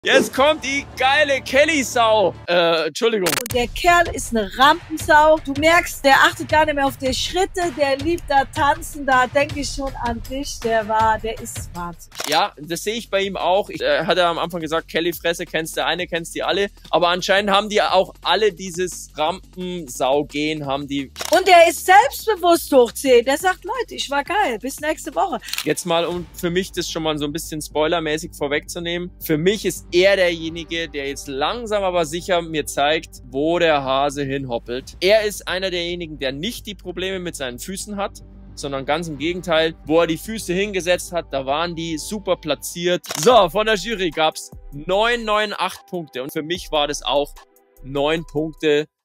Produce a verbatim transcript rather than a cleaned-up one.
Jetzt kommt die geile Kelly-Sau. Äh, Entschuldigung. Und der Kerl ist eine Rampensau. Du merkst, der achtet gar nicht mehr auf die Schritte. Der liebt da tanzen. Da denke ich schon an dich. Der war, der ist wahnsinnig. Ja, das sehe ich bei ihm auch. Ich äh, hatte am Anfang gesagt, Kelly-Fresse, kennst du eine, kennst die alle. Aber anscheinend haben die auch alle dieses Rampensau-Gen, haben die. Und der ist selbstbewusst hochzählt. Der sagt, Leute, ich war geil. Bis nächste Woche. Jetzt mal, um für mich das schon mal so ein bisschen spoilermäßig vorwegzunehmen. Für mich ist er derjenige, der jetzt langsam aber sicher mir zeigt, wo der Hase hinhoppelt. Er ist einer derjenigen, der nicht die Probleme mit seinen Füßen hat, sondern ganz im Gegenteil, wo er die Füße hingesetzt hat, da waren die super platziert. So, von der Jury gab es neun, neun, acht Punkte und für mich war das auch neun Punkte